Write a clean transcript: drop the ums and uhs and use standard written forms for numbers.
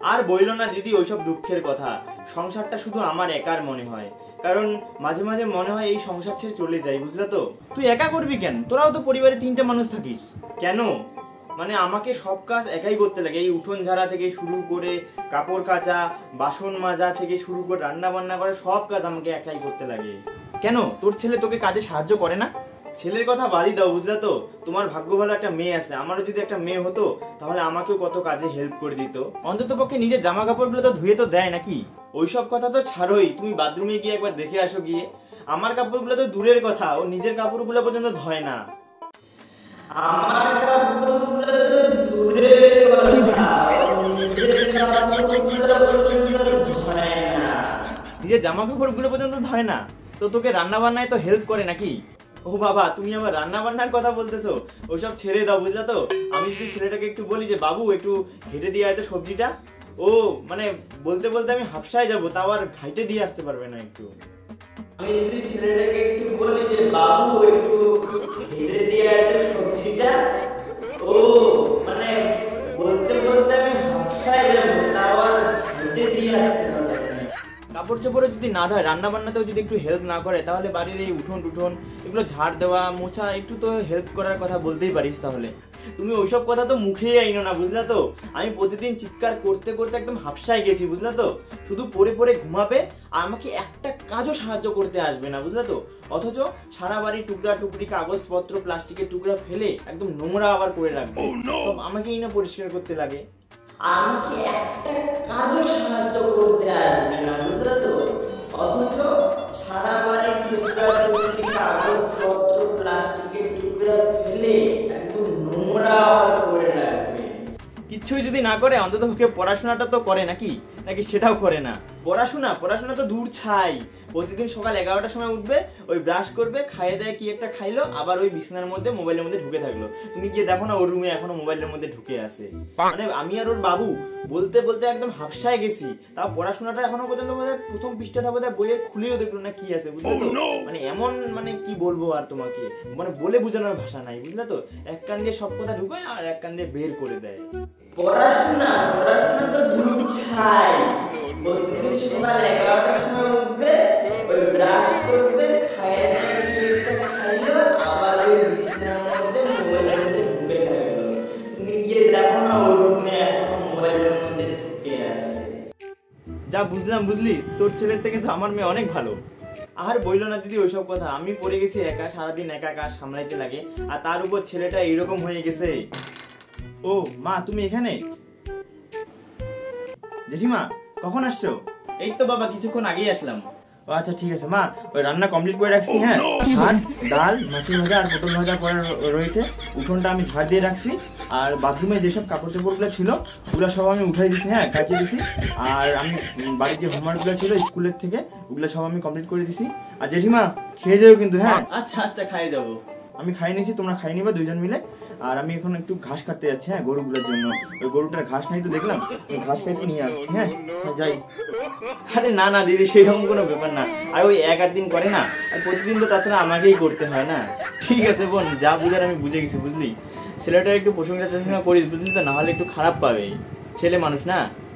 আর বইলো না দিদি ওইসব দুঃখের কথা। সংসারটা শুধু আমার একার মনে হয়, কারণ মাঝে মাঝে মনে হয় এই সংসার ছেড়ে চলে যাই, বুঝলে তো। তুই একা করবি কেন? তোরাও তো পরিবারে 3টে মানুষ থাকিস। কেন? মানে আমাকে সব কাজ একাই করতে লাগে, এই উঠোন ঝাড়া থেকে শুরু করে কাপড় কাচা, বাসন মাজা থেকে শুরু করে রান্না বান্না করে সব কাজ আমাকে একাই করতে লাগে। কেন তোর ছেলে তোকে কাজে সাহায্য করে না? ছেলের কথা বাদই দাও, বুঝলে তো। তোমার ভাগ্য ভালো একটা মেয়ে আছে, আমারও যদি একটা মেয়ে হতো তাহলে আমাকেও কত কাজে হেল্প করে দিত। অন্তত পক্ষে নিজের জামা কাপড়গুলো তো ধুয়ে তো দেয় নাকি। ওইসব কথা তো ছাড়োই, তুমি বাথরুমে গিয়ে একবার দেখে আসো গিয়ে। আমার কাপড়গুলো তো দূরের কথা, ও নিজের কাপড়গুলো পর্যন্ত ধয় না। আমার কাপড়গুলো তো দূরের কথা, নিজের জামা কাপড়গুলো পর্যন্ত ধয় না, তো তোকে রান্না বান্নায় তো হেল্প করে নাকি? ও বাবা, তুমি আবার রান্না বান্নার কথা বলতেছো? ওইসব ছেড়ে দাও, বুঝলা তো। আমি যদি ছেলেটাকে একটু বলি যে বাবু একটু ঘেটে দিয়ে হয়তো সবজিটা, ও মানে বলতে বলতে আমি হাফসায় যাবো, তাও আর ঘাইটে দিয়ে আসতে পারবে না একটু। আমি যদি ছেলেটাকে একটু বলি যে বাবু একটু ঘেটে দিয়ে হয়তো সবজিটা, ও মানে বলতে বলতে আমি হাফসায় যাবো, তাও আর ঘাইটে দিয়ে আসতে পারবে না। কাপড় চোপড়ে যদি না ধয়, রান্না বান্নাতেও যদি একটু হেল্প না করে, তাহলে বাড়ির এই উঠোন টুঠোন এগুলো ঝাড় দেওয়া মোছা একটু তো হেল্প করার কথা বলতেই পারিস। তাহলে তুমি ওইসব কথা তো মুখেই আইনো না, বুঝলা তো। আমি প্রতিদিন চিৎকার করতে করতে একদম হাফসায় গেছি, বুঝলা তো। শুধু পড়ে পড়ে ঘুমাবে আর আমাকে একটা কাজও সাহায্য করতে আসবে না, বুঝলা তো। অথচ সারা বাড়ি টুকরা টুকরি কাগজপত্র প্লাস্টিকের টুকরা ফেলে একদম নোংরা আবার করে রাখবে, সব আমাকেই না পরিষ্কার করতে লাগে। আমাকে একটা কাজও সাহায্য করতে আসবে না, বুঝলে তো। অথচ সারা বাড়ি টুকরা টুকরি কাগজপত্র প্লাস্টিকের টুকরা ফেলে একদম নোংরা আবার করে রাখবে। কিচ্ছুই যদি না করে অন্তত পড়াশোনাটা তো করে নাকি নাকি সেটাও করে না। পড়াশোনা তো দূর ছাই। প্রতিদিন সকাল 11টার সময় উঠবে, ওই ব্রাশ করবে, খাইয়ে দেয় কি একটা খাইলো, আবার ওই বিছানার মধ্যে মোবাইলের মধ্যে ঢুকে থাকলো। তুমি গিয়ে দেখো না ওর রুমে এখনো মোবাইলের মধ্যে ঢুকে আছে। মানে আমি আর ওর বাবু বলতে বলতে একদম হাফসায় গেছি। তাও পড়াশোনাটা এখনো পর্যন্ত বোধহয় প্রথম পৃষ্ঠাটা বোধহয় বইয়ের খুলেও দেখলো না কি আছে, বুঝলে তো। মানে এমন মানে কি বলবো আর তোমাকে, মানে বলে বোঝানোর ভাষা নাই, বুঝলে তো। এক কান দিয়ে সব কথা ঢুকায় আর এক কান দিয়ে বের করে দেয়। পড়াশোনা তো দূর ছাই। প্রতিদিন সকাল 11টার সময় উঠবে, ওই ব্রাশ করবে, খাইয়ে খাইলো, আবার ওই বিছানার মধ্যে মোবাইলের মধ্যে ঢুকে থাকলো। তুমি গিয়ে দেখো না ওর রুমে এখনো মোবাইলের মধ্যে ঢুকে আছে। যা বুঝলাম, বুঝলি, তোর ছেলের থেকে তো আমার মেয়ে অনেক ভালো। আর বইলো না দিদি ওইসব কথা। আমি পড়ে গেছি একা, সারাদিন একা কাজ সামলাইতে লাগে, আর তার উপর ছেলেটা এইরকম হয়ে গেছে। ও মা, তুমি এখানে? জেঠিমা কখন আসছো? এই তো বাবা কিছুক্ষণ আগেই আসলাম। ও আচ্ছা ঠিক আছে মা, ওই রান্না কমপ্লিট করে রাখছি। হ্যাঁ, ভাত ডাল মাছের ভাজা আর পটল ভাজা করা রয়েছে। উঠোনটা আমি ঝাড় দিয়ে রাখছি, আর বাথরুমে যেসব কাপড় চোপড়গুলো ছিল ওগুলো সব আমি উঠাই দিছি, হ্যাঁ কাচিয়ে দিছি। আর আমি বাড়ির যে হোমওয়ার্কগুলো ছিল স্কুলের থেকে ওগুলো সব আমি কমপ্লিট করে দিছি। আর জেঠিমা খেয়ে যাও কিন্তু। হ্যাঁ আচ্ছা আচ্ছা, খাইয়ে যাবো। আমি খাই নিয়েছি, তোমরা খাই নিবা দুইজন মিলে। আর আমি এখন একটু ঘাস কাটতে যাচ্ছি, হ্যাঁ গরুগুলোর জন্য। ওই গরুটার ঘাস নাই তো দেখলাম, ওই ঘাস কাটতে নিয়ে আসছি। হ্যাঁ যাই। আরে না না দিদি, সেরকম কোনো ব্যাপার না। আর ওই এক আধ দিন করে না, আর প্রতিদিন তো তাছাড়া আমাকেই করতে হয় না। ঠিক আছে বোন, যা বুঝার আমি বুঝে গেছি, বুঝলি। ছেলেটার একটু প্রশংসা করিস, বুঝলি তো, না হলে একটু খারাপ পাবে। ছেলে মানুষ না।